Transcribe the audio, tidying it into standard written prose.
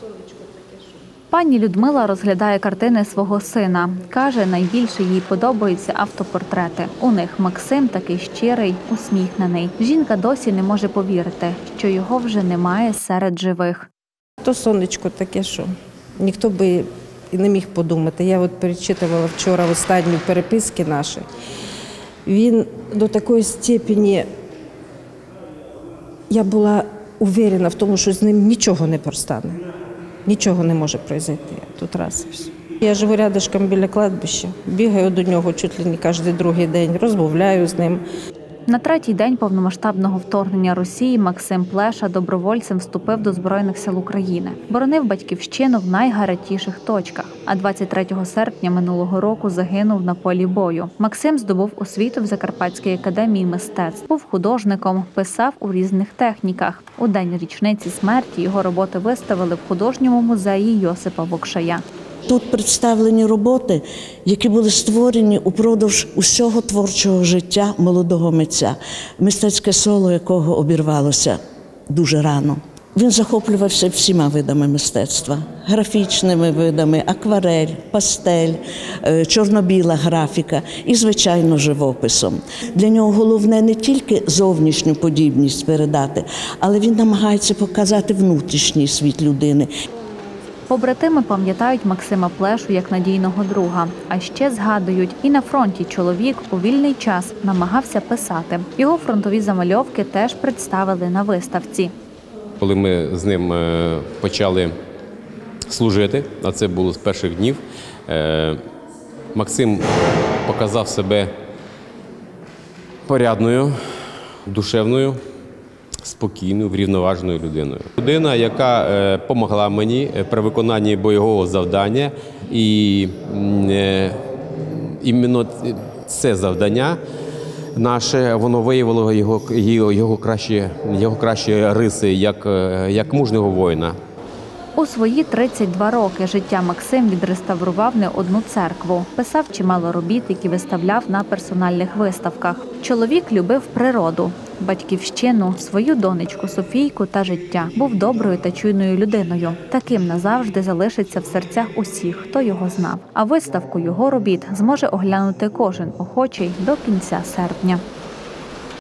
Пані Людмила розглядає картини свого сина. Каже, найбільше їй подобаються автопортрети. У них Максим такий щирий, усміхнений. Жінка досі не може повірити, що його вже немає серед живих. То сонечко таке, що ніхто би і не міг подумати. Я от перечитувала вчора останні переписки наші. Він до такої степені, я була уверена в тому, що з ним нічого не простане. Нічого не може произойти. Тут раз і все. Я живу рядышком біля кладбища, бігаю до нього чуть ли не кожен другий день, розмовляю з ним. На третій день повномасштабного вторгнення Росії Максим Плеша добровольцем вступив до Збройних сил України. Боронив батьківщину в найгарячіших точках. А 23 серпня минулого року загинув на полі бою. Максим здобув освіту в Закарпатській академії мистецтв. Був художником, писав у різних техніках. У день річниці смерті його роботи виставили в художньому музеї Йосипа Вокшая. Тут представлені роботи, які були створені упродовж усього творчого життя молодого митця, мистецьке соло якого обірвалося дуже рано. Він захоплювався всіма видами мистецтва – графічними видами, акварель, пастель, чорно-біла графіка і, звичайно, живописом. Для нього головне не тільки зовнішню подібність передати, але він намагається показати внутрішній світ людини. Побратими пам'ятають Максима Плешу як надійного друга. А ще згадують, і на фронті чоловік у вільний час намагався писати. Його фронтові замальовки теж представили на виставці. Коли ми з ним почали служити, а це було з перших днів, Максим показав себе порядною, душевною, спокійною, врівноваженою людиною. Людина, яка допомогла мені при виконанні бойового завдання, і іменно це завдання наше, воно виявило його кращі риси, як мужнього воїна. У свої 32 роки життя Максим відреставрував не одну церкву. Писав чимало робіт, які виставляв на персональних виставках. Чоловік любив природу, батьківщину, свою донечку Софійку та життя. Був доброю та чуйною людиною. Таким назавжди залишиться в серцях усіх, хто його знав. А виставку його робіт зможе оглянути кожен охочий до кінця серпня.